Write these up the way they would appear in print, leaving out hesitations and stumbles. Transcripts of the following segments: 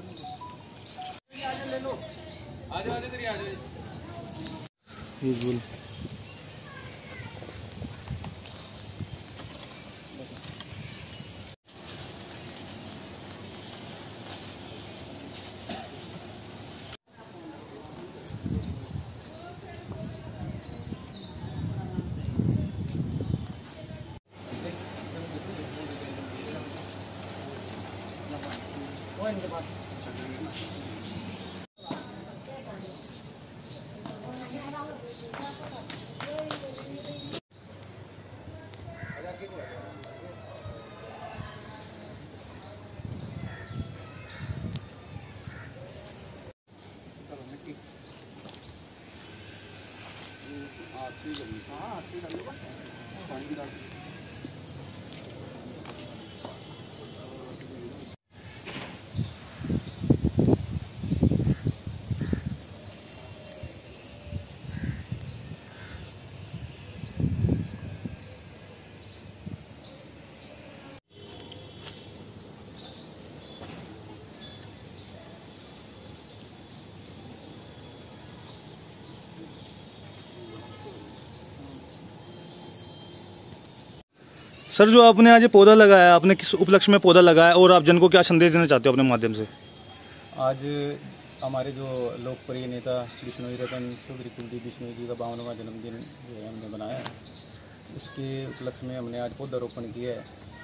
Sir, जो आपने आज ये पौधा लगाया, आपने किस उपलक्ष्य में पौधा लगाया और आप जन को क्या संदेश देना चाहते हो अपने माध्यम से? आज हमारे जो लोकप्रिय नेता बिश्नोई रतन चौधरी कुलदीप बिश्नोई जी का 52वां जन्मदिन जो है हमने बनाया है, उसके उपलक्ष्य में हमने आज पौधारोपण किया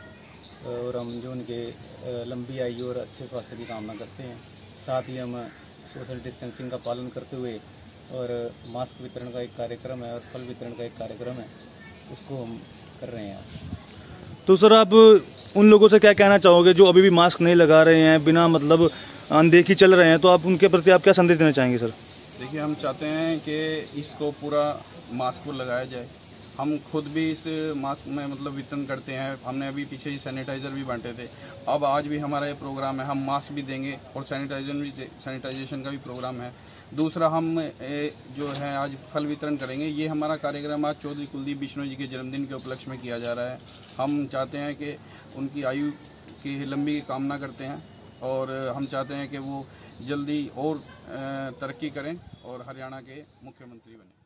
है और हम जो उनके लंबी आयु और अच्छे स्वास्थ्य की कामना करते हैं। साथ ही हम सोशल डिस्टेंसिंग का पालन करते हुए और मास्क वितरण का एक कार्यक्रम है और फल वितरण का एक कार्यक्रम है, उसको हम कर रहे हैं। तो सर, आप उन लोगों से क्या कहना चाहोगे जो अभी भी मास्क नहीं लगा रहे हैं, बिना मतलब अनदेखी चल रहे हैं, तो आप उनके प्रति आप क्या संदेश देना चाहेंगे सर? देखिए, हम चाहते हैं कि इसको पूरा मास्क को लगाया जाए। हम खुद भी इस मास्क में मतलब वितरण करते हैं। हमने अभी पीछे ही सैनिटाइज़र भी बांटे थे। अब आज भी हमारा ये प्रोग्राम है, हम मास्क भी देंगे और सैनिटाइजेशन का भी प्रोग्राम है। दूसरा, हम जो है आज फल वितरण करेंगे। ये हमारा कार्यक्रम आज चौधरी कुलदीप बिश्नोई जी के जन्मदिन के उपलक्ष्य में किया जा रहा है। हम चाहते हैं कि उनकी आयु की लंबी कामना करते हैं और हम चाहते हैं कि वो जल्दी और तरक्की करें और हरियाणा के मुख्यमंत्री बने।